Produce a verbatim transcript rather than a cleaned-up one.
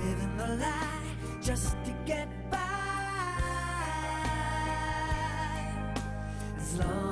living the lie just to get by. As long